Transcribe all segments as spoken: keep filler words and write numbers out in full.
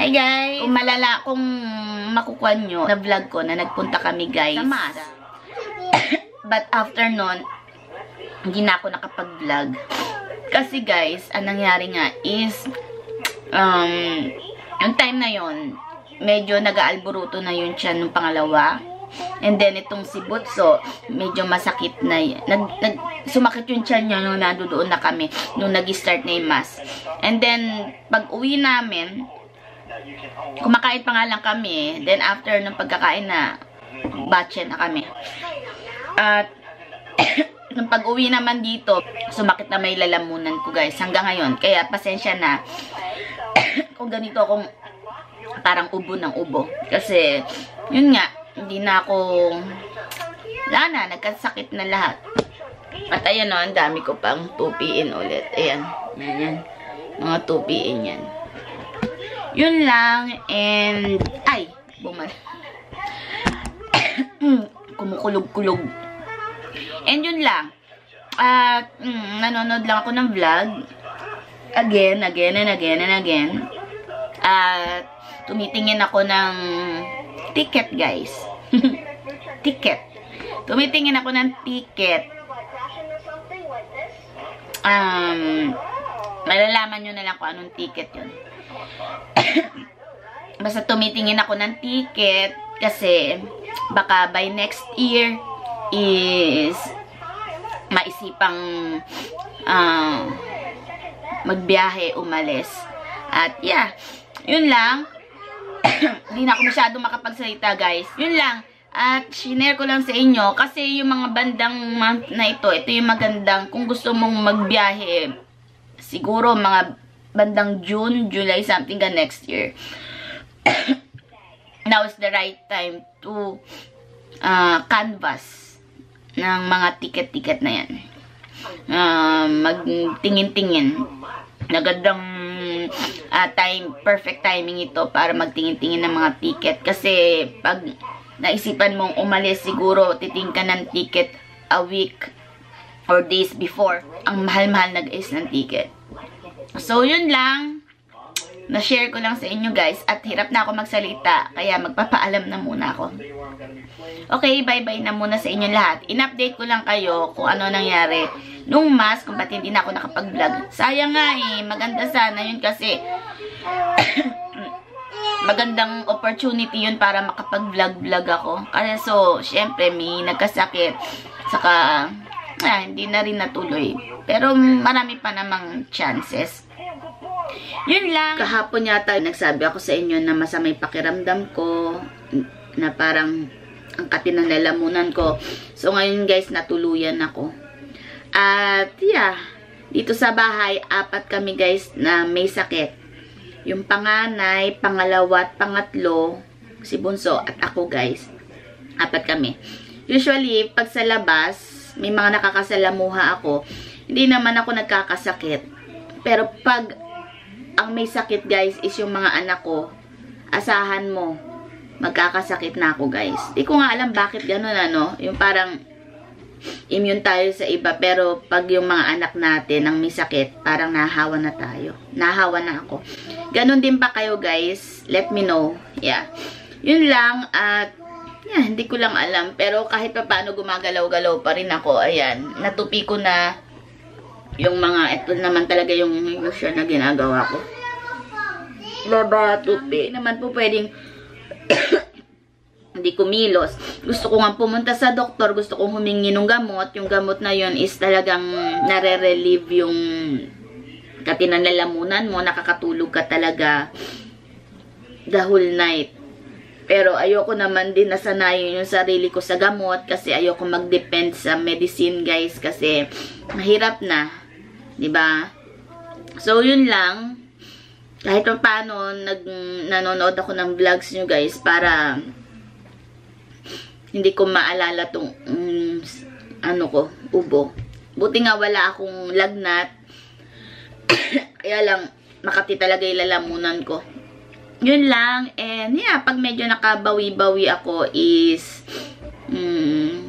Hi guys! Kung malala, kung makukuha nyo na vlog ko na nagpunta kami guys sa Mas. But after nun, hindi na ako nakapag-vlog. Kasi guys, ang nangyari nga is, um, yung time na yon medyo nag-aalburuto na yun siya nung pangalawa. And then, itong si Butso, medyo masakit na yun. Nag, nag, sumakit yung tiyan niya nung nandoon na kami, nung nag-start na yung Mas. And then, pag uwi namin, kumakain pa nga lang kami. Then, after ng pagkakain na, batche na kami. At, nung pag-uwi naman dito, sumakit na may lalamunan ko guys, hanggang ngayon. Kaya, pasensya na. Kung ganito akong parang ubo ng ubo. Kasi, yun nga, hindi na ako, wala na, nagkasakit na lahat. At ayan o, ang dami ko pang tupiin ulit. Ayan, yan, yan. Mga tupiin yan. Yun lang, and, ay, bumal. Kumukulog-kulog. And yun lang. At, mm, nanonood lang ako ng vlog. Again, again, and again, and again. At, tumitingin ako ng ticket, guys. Ticket. Tumitingin ako ng ticket. Um, malalaman nyo na lang kung anong ticket yun. Basta tumitingin ako ng ticket kasi baka by next year is maisipang uh, magbiyahe, umalis. At yeah, yun lang. Hindi na ako masyado makapagsalita guys. Yun lang. At shinare ko lang sa inyo kasi yung mga bandang month na ito, ito yung magandang kung gusto mong magbiyahe. Siguro mga bandang June, July, something ka next year. Now is the right time to uh, canvas ng mga ticket-ticket na yan. Uh, magtingin-tingin. Nagandang uh, time, perfect timing ito para magtingin-tingin ng mga ticket. Kasi pag naisipan mong umalis, siguro titingin ka ng ticket a week or days before. Ang mahal-mahal nag-is ng ticket. So, yun lang. Na-share ko lang sa inyo guys. At hirap na ako magsalita. Kaya magpapaalam na muna ako. Okay, bye-bye na muna sa inyo lahat. In-update ko lang kayo kung ano nangyari nung Mas, kung ba't hindi na ako nakapag-vlog. Sayang nga eh. Maganda sana yun kasi magandang opportunity yun para makapag-vlog-vlog ako. Kasi so, syempre may nagkasakit. Saka, ah, hindi na rin natuloy. Pero marami pa namang chances. Yun lang. Kahapon yata, nagsabi ako sa inyo na masamay pakiramdam ko. Na parang ang kati ng lalamunan ko. So, ngayon guys, natuluyan ako. At, yeah. Dito sa bahay, apat kami guys na may sakit. Yung panganay, pangalawa at pangatlo, si Bunso at ako guys. Apat kami. Usually, pag sa labas, may mga nakakasalamuha ako. Hindi naman ako nagkakasakit. Pero pag ang may sakit guys is yung mga anak ko, asahan mo, magkakasakit na ako guys. Di ko nga alam bakit ganun ano. Yung parang immune tayo sa iba. Pero pag yung mga anak natin ang may sakit, parang nahawa na tayo. Nahawa na ako. Ganun din ba kayo guys? Let me know. Yeah. Yun lang at yeah, hindi ko lang alam. Pero kahit pa paano gumagalaw-galaw pa rin ako. Ayan. Natupi ko na yung mga, ito naman talaga yung ilusyon na ginagawa ko. Laba, tupi. Hindi naman po pwedeng hindi kumilos. Gusto ko nga pumunta sa doktor. Gusto kong humingi ng gamot. Yung gamot na yun is talagang nare-relieve yung katinanlalamunan mo. Nakakatulog ka talaga the whole night. Pero ayoko naman din nasanayin yung sarili ko sa gamot kasi ayoko mag-depend sa medicine guys kasi mahirap na. Diba? So, yun lang. Kahit pa paano, nag, nanonood ako ng vlogs nyo guys para hindi ko maalala tong um, ano ko, ubo. Buti nga wala akong lagnat. Kaya lang, makati talaga yung lalamunan ko. Yun lang. And yeah, pag medyo nakabawi-bawi ako is hmm,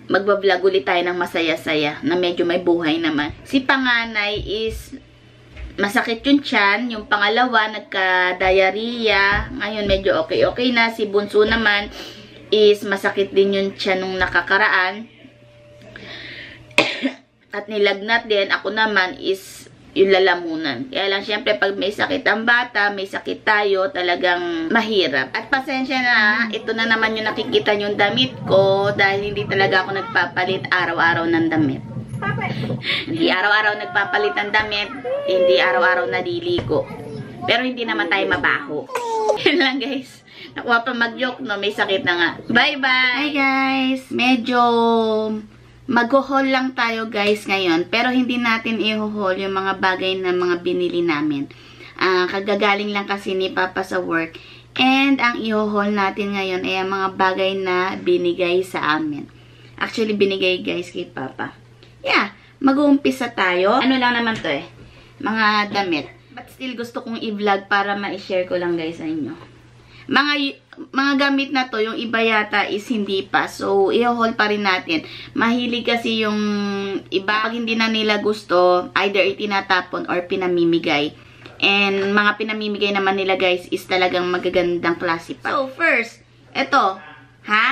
magbablog ulit tayo ng masaya-saya na medyo may buhay naman. Si panganay is masakit yung tiyan. Yung pangalawa, nagka-diarrhea. Ngayon, medyo okay-okay na. Si bunso naman is masakit din yung tiyan nung nakakaraan. At nilagnat din. Ako naman is yung lalamunan. Kaya lang, syempre, pag may sakit ang bata, may sakit tayo, talagang mahirap. At pasensya na, ito na naman yung nakikita yung damit ko dahil hindi talaga ako nagpapalit araw-araw ng damit. Hindi araw-araw nagpapalit ng damit, hindi araw-araw naliligo. Pero hindi naman tayo mabaho. Yan lang, guys. Nakuha pa mag-joke, no? May sakit na nga. Bye-bye! Hi, guys! Medyo mag-haul lang tayo, guys, ngayon. Pero hindi natin i-haul yung mga bagay na mga binili namin. Uh, kagagaling lang kasi ni Papa sa work. And ang i-haul natin ngayon ay ang mga bagay na binigay sa amin. Actually, binigay, guys, kay Papa. Yeah, mag-uumpisa tayo. Ano lang naman to eh. Mga damit. But still, gusto kong i-vlog para ma-share ko lang, guys, sa inyo. Mga mga gamit na to, yung iba yata is hindi pa. So, i-haul pa rin natin. Mahilig kasi yung iba, pag hindi na nila gusto, either itinatapon or pinamimigay. And mga pinamimigay naman nila, guys, is talagang magagandang klase pa. So, first, eto, ha?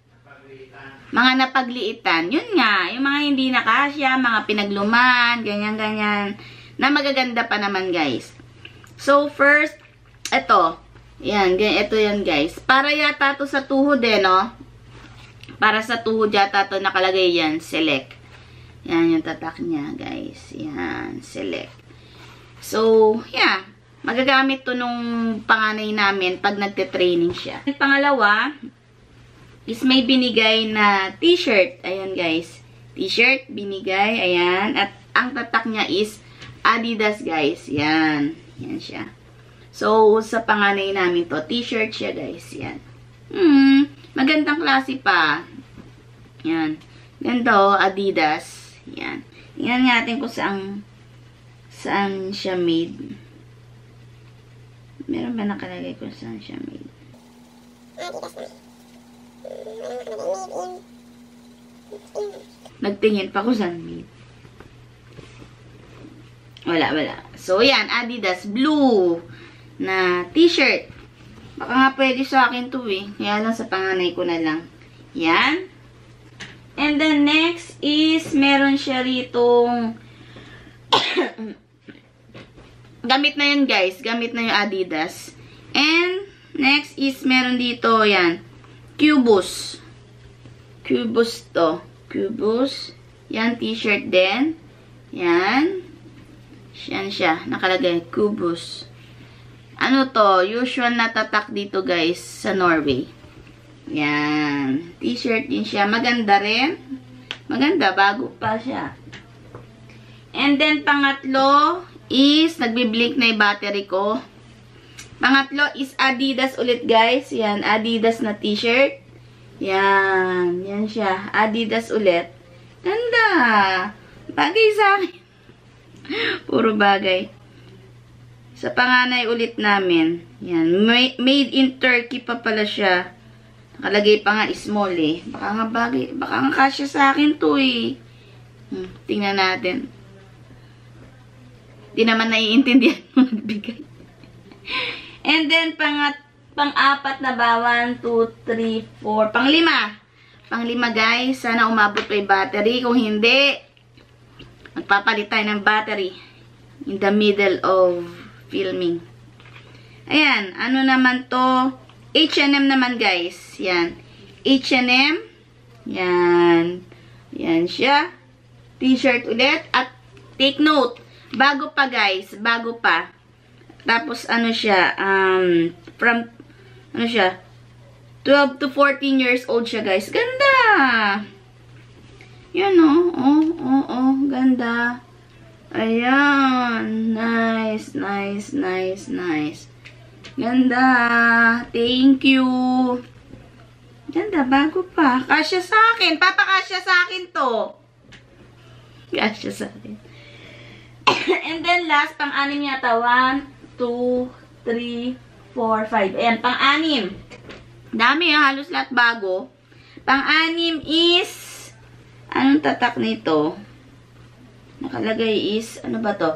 Mga napagliitan. Yun nga, yung mga hindi nakasya, mga pinagluman, ganyan-ganyan, na magaganda pa naman, guys. So, first, eto, yan, ito yan, guys. Para yata to sa tuhod eh, no? Para sa tuhod yata to nakalagay yan, select. Yan yung tatak niya, guys. Yan, select. So, yeah. Magagamit to nung panganay namin pag nagte-training siya. Pangalawa, is may binigay na t-shirt. Ayan, guys. T-shirt, binigay. Ayan. At ang tatak niya is Adidas, guys. Yan. Yan siya. So, sa panganay namin to, t-shirt siya, guys. Yan. Hmm, magandang klase pa. Yan. Ganda, oh, Adidas. Yan. Tingnan natin kung saan, saan siya made. Meron ba nakalagay kung saan siya made? Nagtingin pa kung saan made. Wala, wala. So, yan. Adidas blue na t-shirt. Baka nga pwede sa akin to eh. Kaya lang sa panganay ko na lang. Yan. And then next is meron siya ritong gamit na yun, guys. Gamit na yung Adidas. And next is meron dito yan. Cubus. Cubus to. Cubus. Yan, t-shirt din. Yan. Yan siya. Nakalagay. Cubus. Ano to? Usual na tatak dito, guys, sa Norway. Yan. T-shirt din siya. Maganda rin. Maganda. Bago pa siya. And then, pangatlo is, nagbiblink na yung battery ko. Pangatlo is Adidas ulit, guys. Yan. Adidas na t-shirt. Yan. Yan siya. Adidas ulit. Ganda. Bagay sa akin. Puro bagay. Sa panganay ulit namin. Yan. Made in Turkey pa pala siya. Nakalagay pa nga small eh. Baka nga bagay. Baka nga kasya sa akin to eh. Hmm, tingnan natin. Di naman naiintindihan mo nagbigay. And then, pangat, pang-apat na ba? one, two, three, four. Pang-lima. Pang-lima, guys. Sana umabot pa yung battery. Kung hindi, magpapalit tayo ng battery. In the middle of filming. Ayan. Ano naman to? H and M naman, guys. Yan. H and M. Yan. Yan siya. T-shirt ulit. At take note. Bago pa, guys. Bago pa. Tapos, ano siya. Um, from, ano siya. twelve to fourteen years old siya, guys. Ganda! Yan, oh. Oh, oh, oh. Ganda. Ayan. Nice, nice, nice, nice. Ganda. Thank you. Ganda, bago pa. Kasya sa akin. Papa, kasya sa akin to. Kasya sa akin. And then last, pang-anim yata. one, two, three, four, five. Ayan, pang-anim. Dami, halos lahat bago. Pang-anim is, anong tatak nito? Nakalagay is, ano ba to?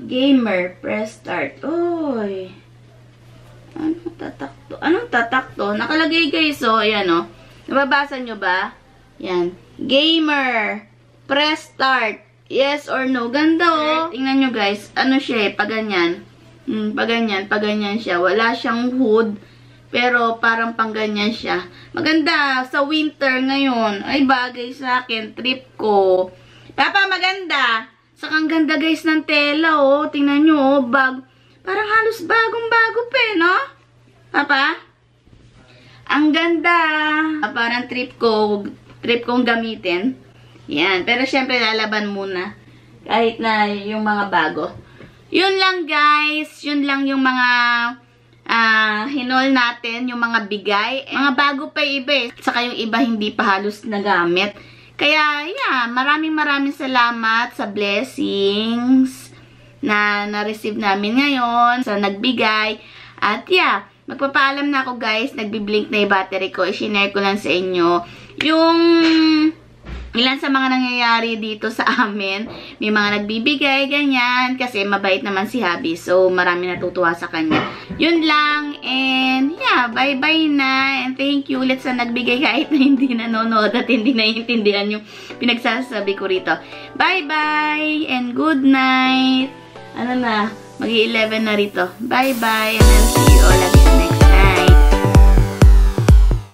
Gamer, press start. Oy. Anong tatak to? Anong tatak to? Nakalagay guys, oh. Ayan, oh. Nababasa nyo ba? Yan. Gamer, press start. Yes or no? Ganda, oh. Tingnan nyo guys. Ano siya eh? Paganyan. Hmm, paganyan. Paganyan siya. Wala siyang hood. Pero parang pangganyan siya. Maganda. Sa winter ngayon. Ay, bagay sa akin. Trip ko. Papa, maganda. Sakang ganda guys ng tela, oh. Tingnan nyo, oh. Bag. Parang halos bagong-bago pa, eh, no? Papa? Ang ganda. Parang trip ko. Trip kong gamitin. Yan. Pero syempre, lalaban muna. Kahit na yung mga bago. Yun lang, guys. Yun lang yung mga uh, hinol natin. Yung mga bigay. Mga bago pa iba, eh. Saka yung iba hindi pa halos nagamit. Kaya, yeah. Maraming maraming salamat sa blessings na na-receive namin ngayon, sa nagbigay. At yeah, magpapaalam na ako guys, nagbi-blink na yung battery ko. I-share ko lang sa inyo yung ilan sa mga nangyayari dito sa amin. May mga nagbibigay, ganyan, kasi mabait naman si Habi. So, marami natutuwa sa kanya. Yun lang, and yeah, bye-bye na. And thank you ulit sa nagbigay kahit na hindi nanonood at hindi naiintindihan yung pinagsasabi ko rito. Bye-bye, and good night. Ano na, mag-eleven na rito. Bye-bye, and I'll see you all again next